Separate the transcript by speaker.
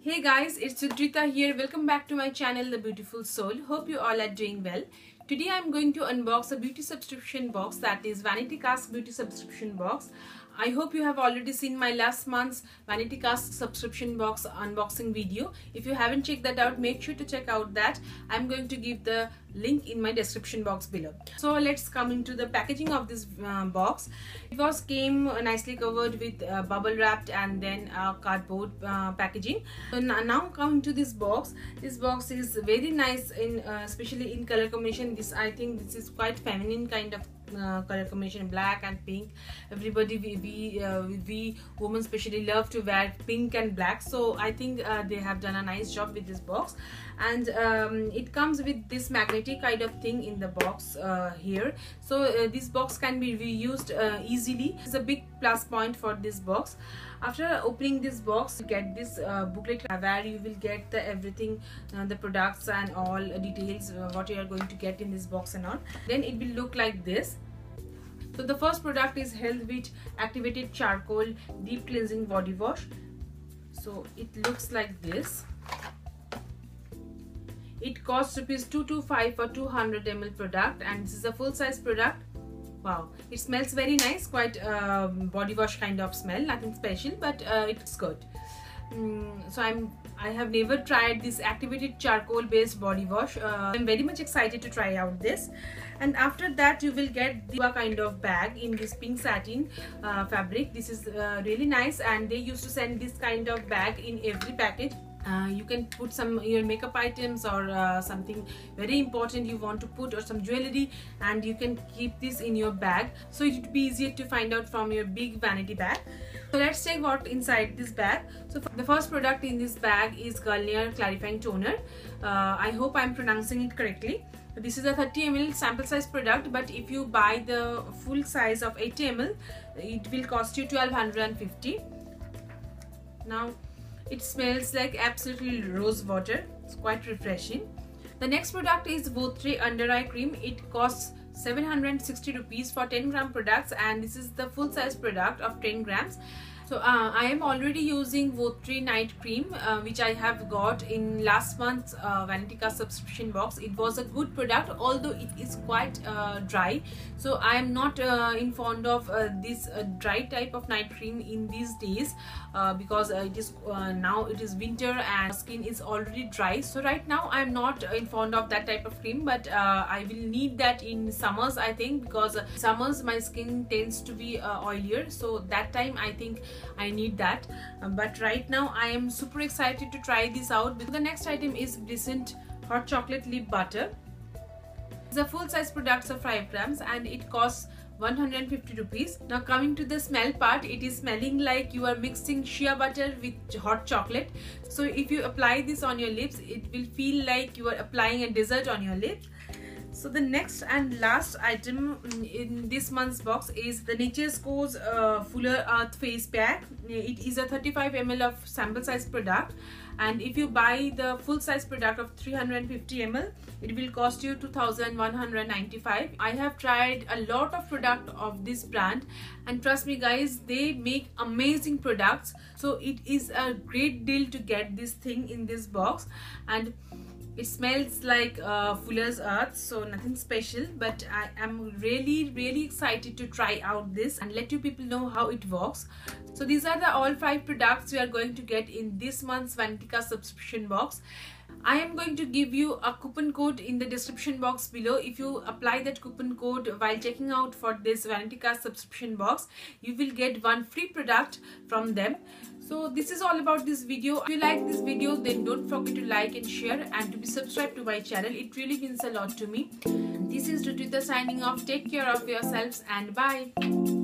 Speaker 1: Hey guys, it's Rudrita here. Welcome back to my channel, The Beautiful Soul. Hope you all are doing well. Today I'm going to unbox a beauty subscription box, that is VanityCask beauty subscription box. I hope you have already seen my last month's VanityCask subscription box unboxing video. If you haven't checked that out, make sure to check out that. I'm going to give the link in my description box below. So let's come into the packaging of this box. It came nicely covered with bubble wrapped and then cardboard packaging. So now coming to this box. This box is very nice in especially in color combination. I think this is quite feminine kind of color combination, black and pink. Everybody, we women especially love to wear pink and black, so I think they have done a nice job with this box. And it comes with this magnetic kind of thing in the box here, so this box can be reused easily. It's a big plus point for this box. After opening this box, you get this booklet where you will get the everything, the products and all details, what you are going to get in this box and all. Then it will look like this. So the first product is Healthvit Activated Charcoal Deep Cleansing Body Wash. So it looks like this. It costs ₹225 for 200 ml product, and this is a full size product. Wow, it smells very nice, quite body wash kind of smell, nothing special, but it's good. So I have never tried this activated charcoal based body wash. I'm very much excited to try out this. And after that you will get the kind of bag in this pink satin fabric. This is really nice, and they used to send this kind of bag in every package. You can put some your makeup items or something very important you want to put, or some jewelry, and you can keep this in your bag, so it would be easier to find out from your big vanity bag. So let's check what inside this bag. So the first product in this bag is Gulnare clarifying toner. I hope I'm pronouncing it correctly. This is a 30 ml sample size product, but if you buy the full size of 80 ml, it will cost you $1,250. Now it smells like absolutely rose water. It's quite refreshing. The next product is Vôtre under eye cream. It costs 760 rupees for 10 gram products, and this is the full size product of 10 grams. So I am already using Vôtre night cream, which I have got in last month's VanityCask subscription box. It was a good product, although it is quite dry. So I am not in fond of this dry type of night cream in these days, because it is now it is winter and skin is already dry. So right now I am not in fond of that type of cream, but I will need that in summers, I think, because summers my skin tends to be oilier, so that time I think I need that. But right now I am super excited to try this out. The next item is Bliscent hot chocolate lip butter. It's a full size product of 5 grams and it costs 150 rupees. Now coming to the smell part, it is smelling like you are mixing shea butter with hot chocolate. So if you apply this on your lips, it will feel like you are applying a dessert on your lips. So the next and last item in this month's box is the Nature's Co's Fuller Earth Face Pack. It is a 35 ml of sample size product, and if you buy the full size product of 350 ml, it will cost you 2,195. I have tried a lot of product of this brand, and trust me guys, they make amazing products. So it is a great deal to get this thing in this box, and it smells like Fuller's Earth, so nothing special, but I am really excited to try out this and let you people know how it works. So these are the all 5 products we are going to get in this month's VanityCask subscription box. I am going to give you a coupon code in the description box below. If you apply that coupon code while checking out for this VanityCask subscription box, you will get one free product from them. So this is all about this video. If you like this video, then don't forget to like and share, and to be subscribed to my channel. It really means a lot to me. This is Rudrita signing off. Take care of yourselves and bye.